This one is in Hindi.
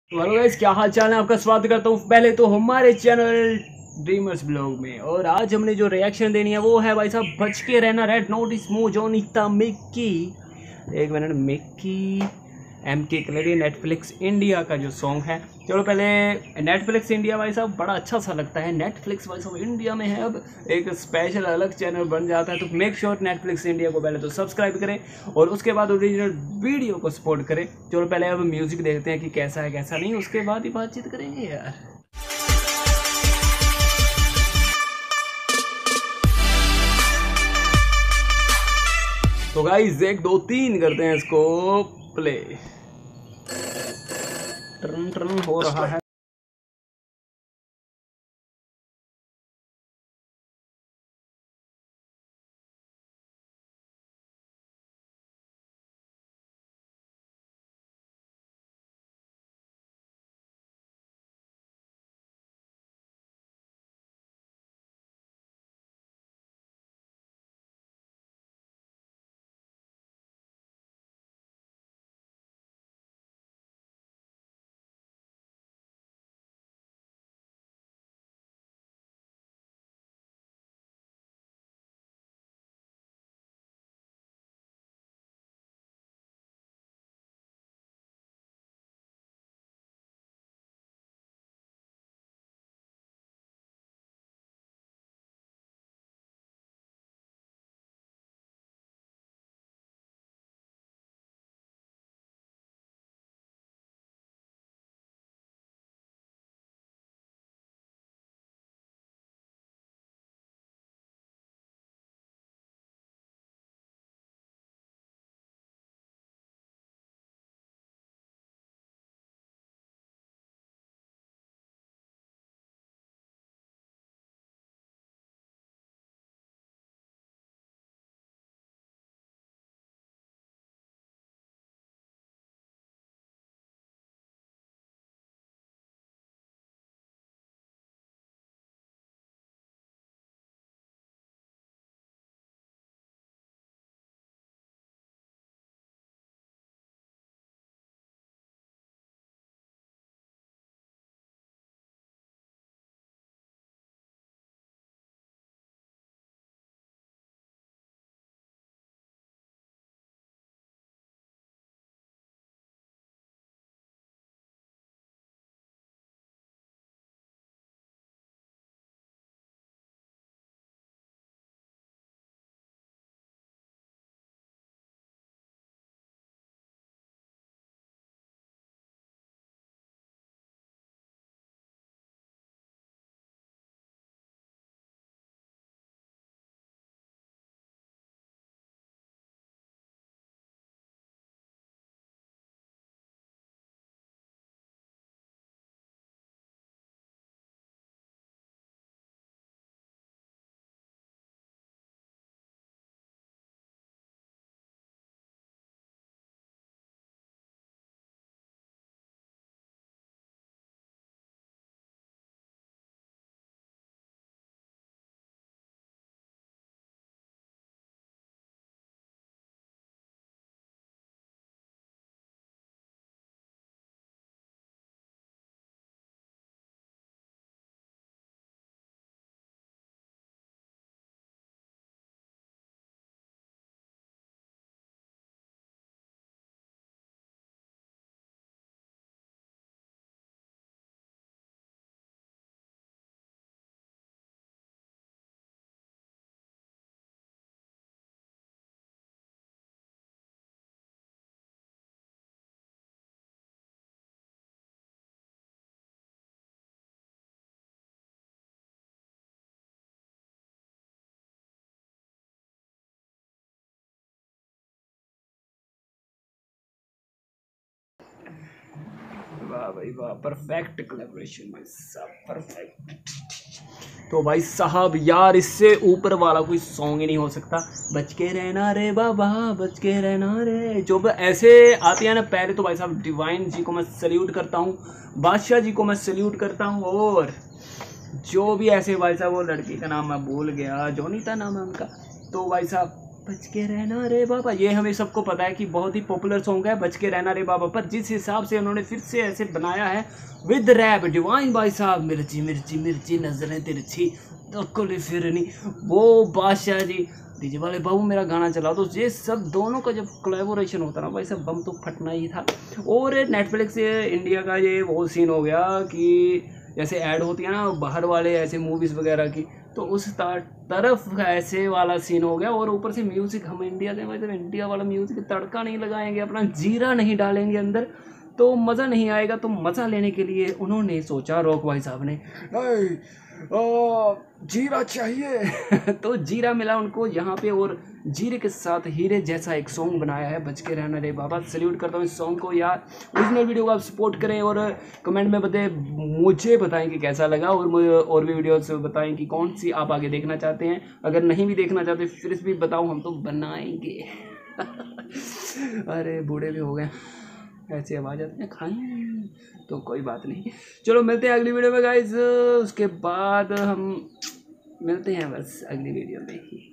तो हेलो गाइस, क्या हाल चाल है आपका। स्वागत करता हूँ पहले तो हमारे चैनल ड्रीमर्स ब्लॉग में। और आज हमने जो रिएक्शन देनी है वो है भाई साहब बच के रहना रेड नोटिस मोजोनिता मिक्की। एक मिनट, मिक्की MK क्लैडी नेटफ्लिक्स इंडिया का जो सॉन्ग है। चलो पहले नेटफ्लिक्स इंडिया भाई साहब बड़ा अच्छा सा लगता है। नेटफ्लिक्स भाई साहब इंडिया में है, अब एक स्पेशल अलग चैनल बन जाता है। तो मेक श्योर नेटफ्लिक्स इंडिया को पहले तो सब्सक्राइब करें और उसके बाद ओरिजिनल वीडियो को सपोर्ट करें। चलो पहले अब म्यूजिक देखते हैं कि कैसा है कैसा नहीं, उसके बाद ही बातचीत करेंगे यार। तो गाइस 1 2 3 करते हैं इसको प्ले। टर्न टर्न हो रहा है। वाह भाई वाह, परफेक्ट कोलैबोरेशन भाई साहब, परफेक्ट। तो भाई साहब यार इससे ऊपर वाला कोई सॉन्ग ही नहीं हो सकता। बच के रहना रे बाबा, बच के रहना रे। जो ऐसे आते हैं ना, पहले तो भाई साहब डिवाइन जी को मैं सल्यूट करता हूँ, बादशाह जी को मैं सल्यूट करता हूँ। और जो भी ऐसे भाई साहब, वो लड़की का नाम मैं भूल गया, जोनीता नाम है उनका। तो भाई साहब बच के रहना रे बाबा, ये हमें सबको पता है कि बहुत ही पॉपुलर सॉन्ग है बच के रहना रे बाबा, पर जिस हिसाब से उन्होंने फिर से ऐसे बनाया है विद रैप डिवाइन भाई साहब, मिर्ची मिर्ची मिर्ची नजरें तिरछी तो फिरनी, वो बादशाह जी, डीजे वाले बाबू मेरा गाना चलाओ, तो ये सब दोनों का जब कोलैबोरेशन होता ना भाई सब बम तो फटना ही था। और नेटफ्लिक्स इंडिया का ये वो सीन हो गया कि जैसे ऐड होती है ना बाहर वाले ऐसे मूवीज़ वगैरह की, तो उस तरफ ऐसे वाला सीन हो गया। और ऊपर से म्यूज़िक हम इंडिया से मतलब इंडिया वाला म्यूज़िक तड़का नहीं लगाएंगे, अपना जीरा नहीं डालेंगे अंदर तो मज़ा नहीं आएगा। तो मज़ा लेने के लिए उन्होंने सोचा रॉक भाई साहब ने जीरा चाहिए तो जीरा मिला उनको यहाँ पे, और जीरे के साथ हीरे जैसा एक सॉन्ग बनाया है बच के रहना रे बाबा। सल्यूट करता हूँ इस सॉन्ग को यार, ओरिजिनल वीडियो को आप सपोर्ट करें और कमेंट में मुझे बताएं कि कैसा लगा, और भी वीडियोस बताएं कि कौन सी आप आगे देखना चाहते हैं। अगर नहीं भी देखना चाहते फिर भी बताओ, हम तो बनाएंगे अरे बूढ़े भी हो गए, ऐसी आवाज़ आती है खाएं तो कोई बात नहीं। चलो मिलते हैं अगली वीडियो में गाइस, उसके बाद हम मिलते हैं बस अगली वीडियो में ही।